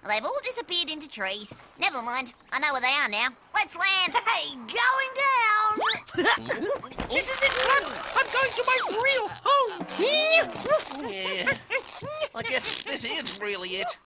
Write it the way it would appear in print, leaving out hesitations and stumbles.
They've all disappeared into trees. Never mind. I know where they are now. Let's land. Hey, going down! This isn't fun! I'm going to my real home! Yeah. I guess this is really it.